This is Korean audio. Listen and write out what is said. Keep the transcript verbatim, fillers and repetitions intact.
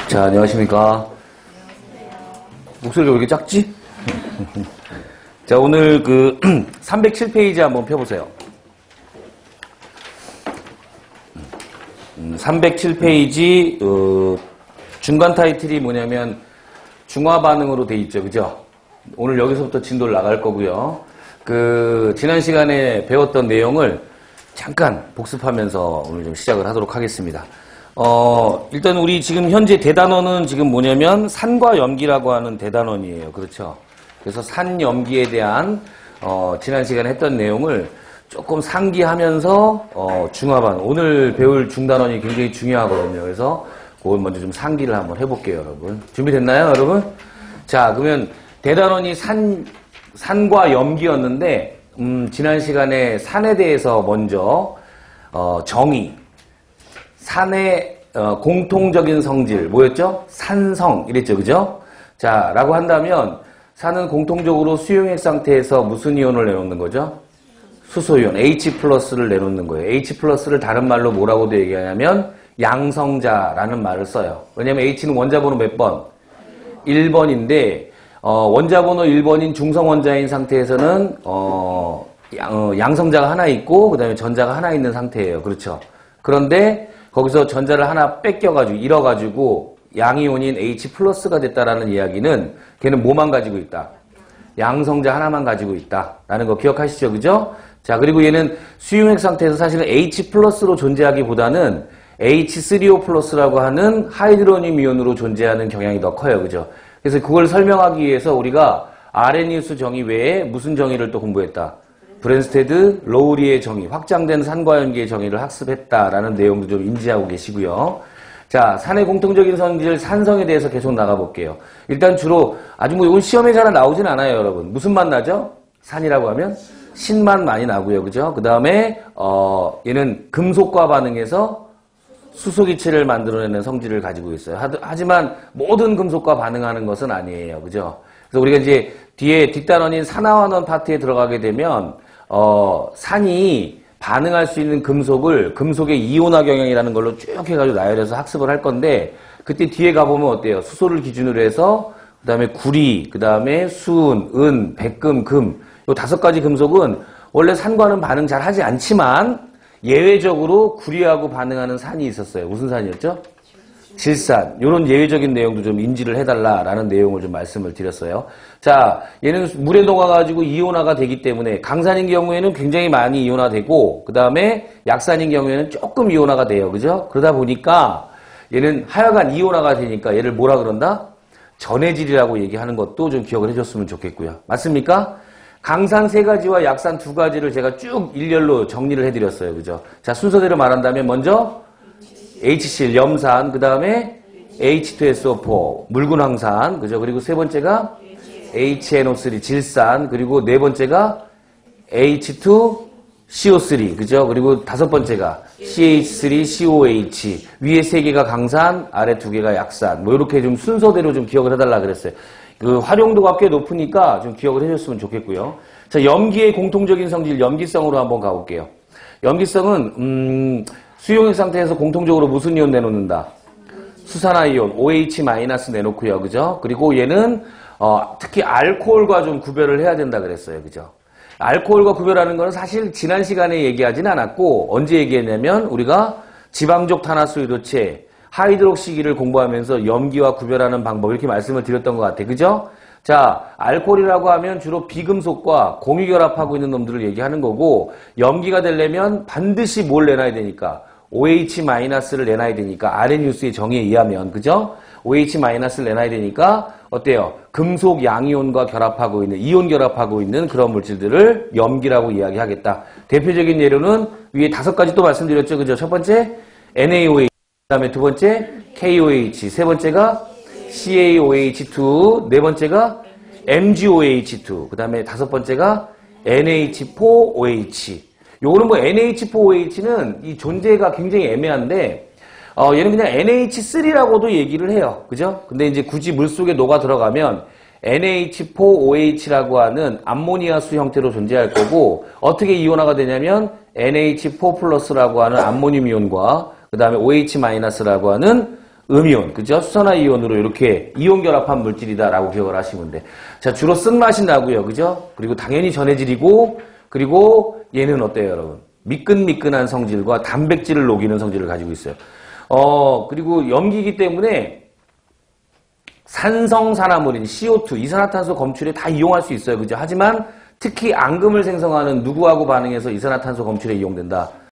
자, 안녕하십니까. 목소리가 왜 이렇게 작지? 자, 오늘 그 삼백칠 페이지 한번 펴보세요. 삼백칠 페이지 어, 중간 타이틀이 뭐냐면 중화 반응으로 돼 있죠, 그죠? 오늘 여기서부터 진도를 나갈 거고요. 그 지난 시간에 배웠던 내용을 잠깐 복습하면서 오늘 좀 시작을 하도록 하겠습니다. 어, 일단 우리 지금 현재 대단원은 지금 뭐냐면 산과 염기라고 하는 대단원이에요. 그렇죠? 그래서 산, 염기에 대한 어, 지난 시간에 했던 내용을 조금 상기하면서 어, 중화반 오늘 배울 중단원이 굉장히 중요하거든요. 그래서 그걸 먼저 좀 상기를 한번 해볼게요, 여러분. 준비됐나요, 여러분? 자, 그러면 대단원이 산 산과 염기였는데 음, 지난 시간에 산에 대해서 먼저 어, 정의, 산의 어, 공통적인 성질 뭐였죠? 산성 이랬죠, 그죠? 자, 라고 한다면 산은 공통적으로 수용액 상태에서 무슨 이온을 내놓는 거죠? 수소이온 H 플러스를 내놓는 거예요. H 플러스를 다른 말로 뭐라고도 얘기하냐면 양성자라는 말을 써요. 왜냐면 H는 원자번호 몇 번? 일 번인데 어, 원자번호 일 번인 중성원자인 상태에서는 어, 양, 어, 양성자가 하나 있고 그 다음에 전자가 하나 있는 상태예요. 그렇죠? 그런데 거기서 전자를 하나 뺏겨가지고 잃어가지고 양이온인 H 플러스가 됐다라는 이야기는 걔는 뭐만 가지고 있다? 양성자 하나만 가지고 있다라는 거 기억하시죠? 그죠? 자, 그리고 얘는 수용액 상태에서 사실은 H 플러스로 존재하기보다는 에이치 쓰리 오 플러스라고 하는 하이드로늄 이온으로 존재하는 경향이 더 커요. 그죠? 그래서 그걸 설명하기 위해서 우리가 아레니우스 정의 외에 무슨 정의를 또 공부했다? 브랜스테드, 로우리의 정의, 확장된 산과 염기의 정의를 학습했다라는 내용도 좀 인지하고 계시고요. 자, 산의 공통적인 성질 산성에 대해서 계속 나가볼게요. 일단 주로 아주 뭐 이건 시험에 잘 나오진 않아요, 여러분. 무슨 맛 나죠? 산이라고 하면 신맛 많이 나고요, 그죠? 그 다음에 어, 얘는 금속과 반응해서 수소기체를 만들어내는 성질을 가지고 있어요. 하지만 모든 금속과 반응하는 것은 아니에요. 그죠? 그래서 우리가 이제 뒤에 뒷단원인 산화환원 파트에 들어가게 되면, 어, 산이 반응할 수 있는 금속을 금속의 이온화 경향이라는 걸로 쭉 해가지고 나열해서 학습을 할 건데, 그때 뒤에 가보면 어때요? 수소를 기준으로 해서, 그 다음에 구리, 그 다음에 순, 은, 백금, 금. 이 다섯 가지 금속은 원래 산과는 반응 잘 하지 않지만, 예외적으로 구리하고 반응하는 산이 있었어요. 무슨 산이었죠? 질산. 이런 예외적인 내용도 좀 인지를 해달라라는 내용을 좀 말씀을 드렸어요. 자, 얘는 물에 녹아가지고 이온화가 되기 때문에 강산인 경우에는 굉장히 많이 이온화되고 그 다음에 약산인 경우에는 조금 이온화가 돼요. 그죠? 그러다 보니까 얘는 하여간 이온화가 되니까 얘를 뭐라 그런다? 전해질이라고 얘기하는 것도 좀 기억을 해줬으면 좋겠고요. 맞습니까? 강산 세 가지와 약산 두 가지를 제가 쭉 일렬로 정리를 해드렸어요. 그죠? 자, 순서대로 말한다면 먼저 에이치씨엘, 염산, 그 다음에 에이치 투 에스 오 포, 묽은 황산, 그죠? 그리고 세 번째가 에이치 엔 오 쓰리, 질산, 그리고 네 번째가 에이치 투 씨 오 쓰리, 그죠? 그리고 다섯 번째가 씨 에이치 쓰리 씨 오 에이치, 위에 세 개가 강산, 아래 두 개가 약산, 뭐 이렇게 좀 순서대로 좀 기억을 해달라 그랬어요. 그 활용도가 꽤 높으니까 좀 기억을 해줬으면 좋겠고요. 자, 염기의 공통적인 성질, 염기성으로 한번 가볼게요. 염기성은 음, 수용액 상태에서 공통적으로 무슨 이온 내놓는다? 수산화이온, 오에이치 마이너스 내놓고요, 그죠? 그리고 얘는 어, 특히 알코올과 좀 구별을 해야 된다 그랬어요, 그죠? 알코올과 구별하는 거는 사실 지난 시간에 얘기하진 않았고 언제 얘기했냐면 우리가 지방족 탄화수 유도체 하이드록시기를 공부하면서 염기와 구별하는 방법 이렇게 말씀을 드렸던 것 같아요. 그죠? 자, 알코올이라고 하면 주로 비금속과 공유결합하고 있는 놈들을 얘기하는 거고 염기가 되려면 반드시 뭘 내놔야 되니까 오에이치 마이너스를 내놔야 되니까 아레니우스의 정의에 의하면 그죠? 오에이치 마이너스를 내놔야 되니까 어때요? 금속 양이온과 결합하고 있는 이온 결합하고 있는 그런 물질들을 염기라고 이야기하겠다. 대표적인 예로는 위에 다섯 가지 또 말씀드렸죠. 그죠? 첫 번째 엔 에이 오 에이치 그 다음에 두 번째 케이 오 에이치, 세 번째가 씨 에이 오 에이치 투, 네 번째가 엠 지 오 에이치 투, 그 다음에 다섯 번째가 엔 에이치 포 오 에이치. 요거는 뭐 엔 에이치 포 오 에이치는 이 존재가 굉장히 애매한데, 어, 얘는 그냥 엔 에이치 쓰리라고도 얘기를 해요. 그죠? 근데 이제 굳이 물 속에 녹아 들어가면 엔 에이치 포 오 에이치라고 하는 암모니아수 형태로 존재할 거고, 어떻게 이온화가 되냐면 엔 에이치 포 플러스라고 하는 암모늄 이온과 그 다음에 오에이치 마이너스라고 하는 음이온, 그죠? 수산화 이온으로 이렇게 이온 결합한 물질이다라고 기억을 하시면 돼. 자, 주로 쓴맛이 나고요, 그죠? 그리고 당연히 전해질이고, 그리고 얘는 어때요, 여러분? 미끈미끈한 성질과 단백질을 녹이는 성질을 가지고 있어요. 어, 그리고 염기이기 때문에 산성산화물인 씨오투, 이산화탄소 검출에 다 이용할 수 있어요, 그죠? 하지만 특히 앙금을 생성하는 누구하고 반응해서 이산화탄소 검출에 이용된다?